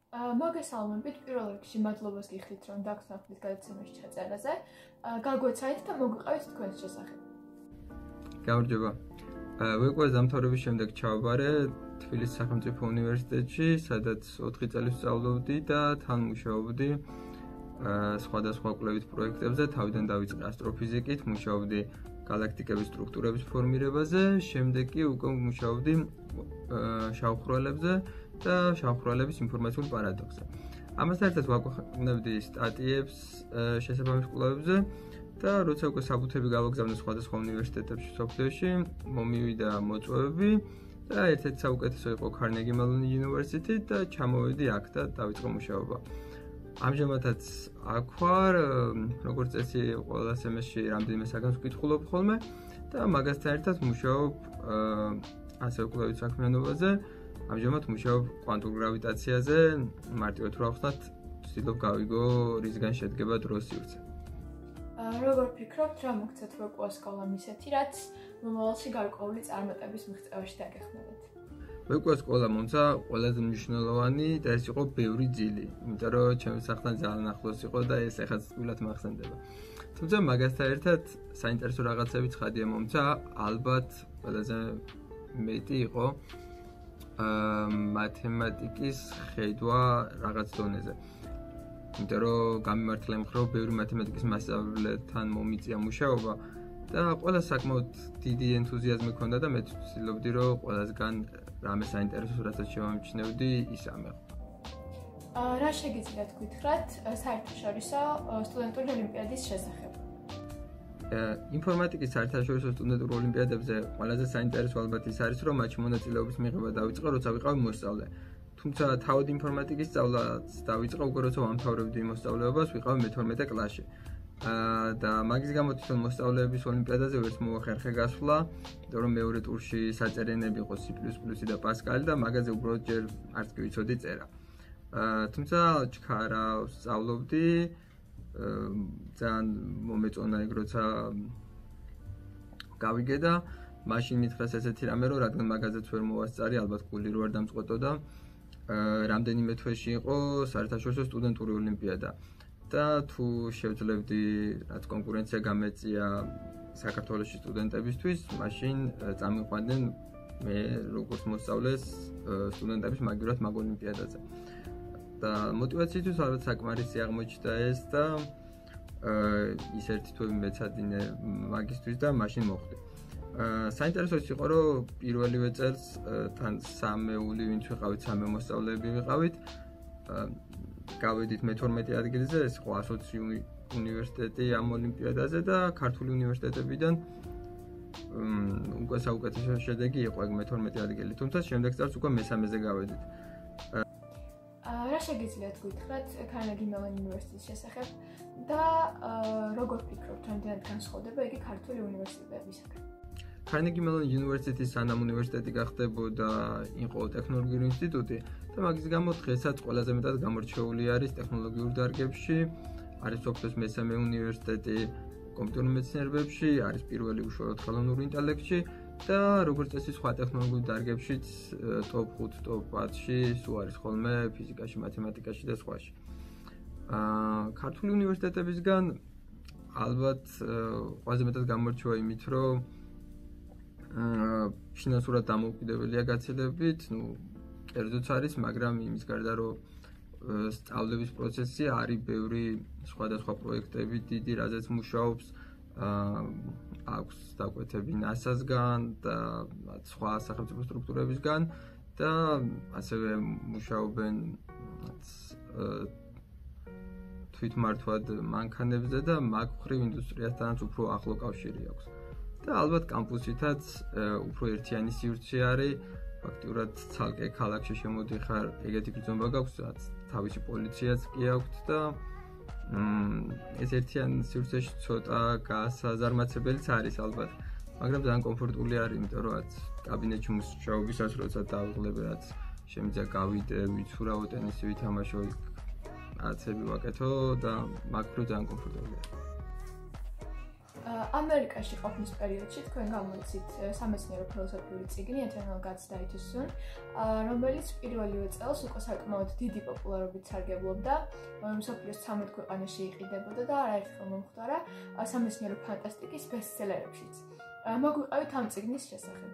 მოგესალმებით, პირველ რიგში მადლობას გიხდით, რომ დაგსვენხდით გადაცემის ჩაწერაზე. გაგვეცადეთ და მოგყავით თქვენს შესახებ. გამარჯობა. ვეკვეს დამთავრების შემდეგ ჩავაბარე თბილისის სახელმწიფო უნივერსიტეტში, სადაც 4 წელი ვსწავლობდი და თან მუშაობდი სხვადასხვა კვლევით პროექტებზე. თავიდან დავიწყე ასტროფიზიკით, მუშაობდი galaktikების სტრუქტურების ფორმირებაზე, შემდეგ კი უკვე მუშაობდი შავხრვალებზე და შავხრვალების ინფორმაციულ პარადოქსზე. ამასთან ერთად ვაქვეყნებდი სტატიებს შესაბამის კვლევებზე და როცა უკვე საბუთები გავაგზავნე სხვადასხვა უნივერსიტეტებში სოფლიოში, მომივიდა მოწვევები და ერთ-ერთი საუკეთესო იყო Carnegie Mellon University და ჩამოვედი აქ და დავიწყე მუშაობა. ამჟამადაც აქ ვარ, როგორც წესი ყველა სემესტრში რამდენიმე საგანს ვკითხულობ ხოლმე და მაგასთან ერთად მუშაობ ასევე კვლევით საქმიანობაზე. ამჟამად მუშაობ კვანტურ გრავიტაციაზე, მარტივად რა ვხსნათ, ვცდილობ გავიგო რისგან შედგება დროს სივრცე. როგორ ფიქრობთ, რა მოგცეთ ვეკვას სკოლამ ისეთი, რაც მომავალში გარკვეული წარმატების მიღწევაში დაგეხმაროთ? ვეკვას სკოლა მომცა ყველაზე მნიშვნელოვანი და ეს იყო ბევრი ძილი, იმიტომ რომ ჩემს სახლთან ძალიან ახლოს იყო და ეს ახაც თბილად მახსენდება. თუმცა მაგასთან ერთად საინტერესო რაღაცები ცხადია მომცა, ალბათ ყველაზე მეტი იყო მათემატიკის ხედვა რაღაც დონეზე. იმიტომ რომ გამიმართლა იმ ხრო ბევრი მათემატიკის მასწავლებლთან მომიწია მუშაობა და ყველა საკმაოდ დიდი ენთუზიაზმი ჰქონდა და მე ვცდილობდი რომ ყველასგან რამე საინტერესოს რასაც შევამჩნევდი ის ამეღო. რა შეგიძლიათ გითხრათ საერთაშორისო სტუდენტური ოლიმპიადის შესახებ? ინფორმატიკის საერთაშორისო სტუდენტურ ოლიმპიადებზე ყველაზე საინტერესო ალბათ ის არის, რომ მათში მონაწილეობის მიღება დავიწყე, როცა ვიყავი მოსწავლე. თუმცა თავად ინფორმატიკის სწავლაც დავიწყე უკვე როცა ვამთავრებდი მოსწავლეობას, ვიყავი მე-12 კლასში. და მაგის გამო თვითონ მოსწავლეების ოლიმპიადაზე ვერც მოახერხე გასვლა, იმიტომ რომ მეორე ტურში საწერენები იყო C++ და Pascal და მაგაზე უბრალოდ ჯერ არც კი ვიცოდი წერა. თუმცა ჩქარა ვსწავლობდი, ძალიან მომეწონა ეგ როცა გავიგე და მაშინ მითხრეს ესეთი რამე რომ რადგან მაგაზეც ვერ მოვასწარი, ალბათ გული რო არ დამწყვეტოდა. რამდენიმე თვეში იყო საერთაშორისო სტუდენტური ოლიმპიადა. და თუ შევძლებდი რაც კონკურენცია გამეწია საქართველოში სტუდენტებისთვის, მაშინ წამიყვანდნენ მე როგორც მოსწავლეს სტუდენტების მაგივრად მაგ ოლიმპიადაზე. და მოტივაციისთვის ალბათ საკმარისი აღმოჩნდა ეს და ის ერთი თვე მეცადინე მაგისტრის და მაშინ მოხვდი. საინტერესო იყო რომ პირველივე წელს თან სამეული ვინც ვიყავით, სამე მოსწავლეები ვიყავით. გავედით მე-12 ადგილზე, ეს იყო ასოცი უნივერსიტეტი ამ ოლიმპიადაზე და ქართული უნივერსიტეტებიდან უკვე საუკეთესო შედეგი იყო ეგ მე-12 ადგილი. თუმცა შემდეგ წელს უკვე მე-13-ზე გავედით. რა შეგიძლიათ გითხრათ Carnegie Mellon University-ის შესახებ და როგორ ფიქრობთ, რამდენად განსხვავდება იგი ქართული უნივერსიტეტებისგან? Carnegie Mellon University სანამ უნივერსიტეტი გახდებოდა, იყო ტექნოლოგიური ინსტიტუტი და მაგის გამო დღესაც ყველაზე მეტად გამორჩეული არის ტექნოლოგიურ დარგებში, არის სოფლის მესამე უნივერსიტეტი კომპიუტერულ მეცნიერებებში, არის პირველი უშუალოდ ხელოვნურ ინტელექტში და როგორც წესი სხვა ტექნოლოგიურ დარგებშიც top 5, top 10-ში სულ არის ხოლმე ფიზიკაში, მათემატიკაში და სხვაში. ქართული უნივერსიტეტებისგან ალბათ ყველაზე მეტად გამორჩევა იმით, რომ ფინანსურად დამოუკიდებელია გაცილებით, კერძოც არის, მაგრამ იმის გარდა რომ სწავლების პროცესი არის ბევრი სხვადასხვა პროექტები დიდი, რაზეც მუშაობს, აქვს დაკვეთები NASA-სგან და სხვა სახელმწიფო სტრუქტურებისგან და ასევე მუშაობენ თვითმართვად მანქანებზე და მაგ მხრივ ინდუსტრიასთანაც უფრო ახლო კავშირი აქვს. და ალბათ კამპუსითაც უფრო ერთიანი სივრცე არის, ფაქტიურად ცალკე ქალაქში შემოდიხარ, ეგეთი გრძნობა გაქვს, რაც თავისი პოლიციაც კი აქვს და ეს ერთიან სივრცეში ცოტა გასაზარმაცებელიც არის ალბათ, მაგრამ ძალიან კომფორტული არის, იმიტომ რომ რაც კაბინეტში მუშაობისას როცა დავიღლებ, რაც შემიძლია გავიდე, ვიცურავო, ტენისი ვითამაშო, რაღაცები ვაკეთო და მაგ მხრივ ძალიან კომფორტულია. ამერიკაში ყოფნის პერიოდში თქვენ გამოიცით სამეცნიერო ფილოსოფიური წიგნი Eternal Gods Die Too Soon, რომელიც პირველივე წელს უკვე საკმაოდ დიდი პოპულარობით სარგებლობდა, მსოფლიოს 13 ქვეყანაში იყიდებოდა და არაერთხელ მომხდარა სამეცნიერო ფანტასტიკის ბესტსელერებშიც. მოგვიყევით ამ წიგნის შესახებ.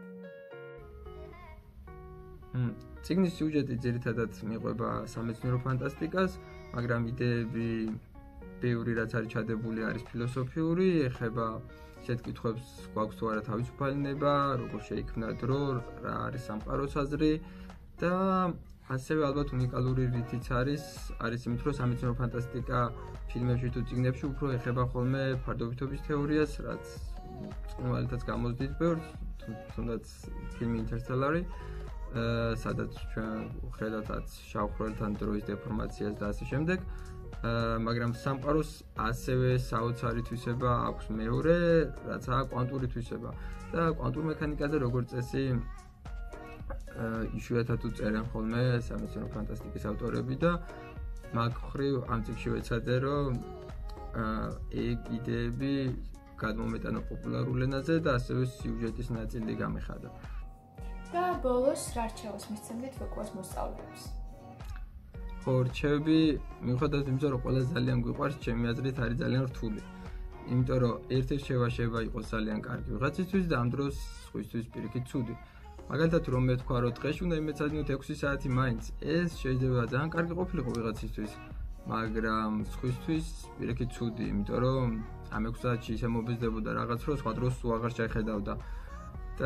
წიგნის სიუჟეტი ძირითადად მიყვება სამეცნიერო ფანტასტიკას, მაგრამ იდეები ბევრი რაც არის ჩადებული არის ფილოსოფიური, ეხება ისეთ კითხვებს, გვაქვს თუ არა თავისუფალი ნება, როგორ შეიქმნა დრო, რა არის სამყაროს აზრი და ასევე ალბათ უნიკალური რითიც არის იმით, რომ სამეცნიერო ფანტასტიკა ფილმებში თუ წიგნებში უფრო ეხება ხოლმე ფარდობითობის თეორიას, რაც წყნვალითაც გამოსდით ბევრს, თუნდაც ფილმი Interstellar, სადაც ჩვენ ხედავთ შავ-ხვრელთან დროის დეფორმაციას და ასე შემდეგ. მაგრამ სამყაროს ასევე საოცარი თვისება აქვს მეორე, რაც აქვს კვანტური თვისება. და კვანტურ მექანიკაზე როგორც წესი იშვიათად უწერენ ხოლმე სამეცნიერო ფანტასტიკის ავტორები და მაგ მხრივ ამ წიგნში ვეცადე, რომ ეგ იდეები გადმომეტანო პოპულარულ ენაზე და ასევე სიუჟეტის ნაწილი გამეხადა. და ბოლოს რა რჩევას მისცემთ ვეკუას მოსწავლეებს? ხო, რჩევები მიუხედავად იმისა, რომ ყველა ძალიან გვიყვარს, ჩემი აზრით არის ძალიან რთული. იმიტომ რომ ერთი რჩევა შეიძლება იყოს ძალიან კარგი ვიღაცისთვის და ამ დროს სხვისთვის პირიქით ცუდი. მაგალითად რომ მე თქვა, რომ დღეში უნდა იმეცადინოთ 6 საათი მაინც, ეს შეიძლება ძალიან კარგი ყოფილიყო ვიღაცისთვის, მაგრამ სხვისთვის პირიქით ცუდი, იმიტომ რომ ამ 6 საათში ისე მობიზდებოდა რაღაც, რომ სხვა დროს სულ აღარ შეხედავდა. და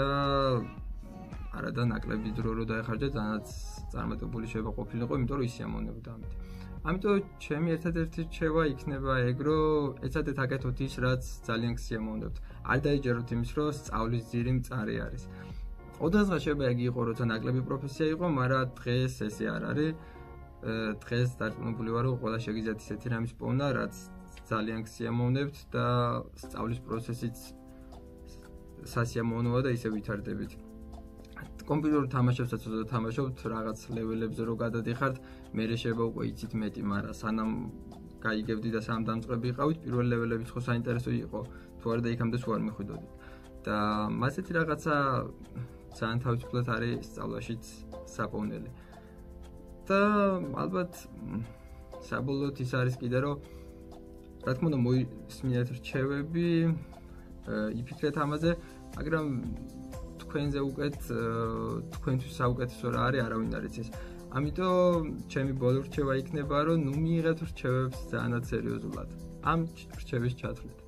არა და ნაკლები დრო რო დაეხარჯა, ძალიანაც წარმატებული შეიძლება ყოფილიყო, იმიტომ რომ ისე ამონებდა ამით. ამიტომ ჩემი ერთადერთი რჩევა იქნება ეგ, რომ ეცადეთ აკეთოთ ის, რაც ძალიან გსიამოვნებთ. არ დაიჯეროთ იმის, რომ სწავლის ძირი მწარე არის. ოდესღაც შეიძლება ეგ იყო, როცა ნაკლები პროფესია იყო, მაგრამ დღეს ესე არ არის. დღეს დარწმუნებული ვარ, რომ ყველა შეგიძლიათ ისეთი რამის პოვნა, რაც ძალიან გსიამოვნებთ და სწავლის პროცესიც სასიამოვნოა და ისე ვითარდებით. კომპიუტერულ თამაშებსაც ოდო თამაშობთ რაღაც ლეველებზე რო გადადიხართ, მერე შეიძლება უკვე იცით მეტი, მაგრამ სანამ გაიგებდი და სამ დამწყები იყავით, პირველ ლეველებიც ხო საინტერესო იყო, თუ არა და იქამდე სულ არ მიხვიდოდი. და მასეთი რაღაცა ძალიან თავისუფლად არის სწავლაშიც საპოვნელი. და ალბათ საბოლოოდ ის არის კიდე, რომ რა თქმა უნდა მოისმინეთ რჩევები, იფიქრეთ ამაზე, მაგრამ თქვენზე უკეთ თქვენთვის საუკეთესო რა არის, არავინ არ იცის. ამიტომ ჩემი ბოლო რჩევა იქნება, რომ ნუ მიიღეთ რჩევებს ძალიანაც სერიოზულად. ამ რჩევის ჩათვლით.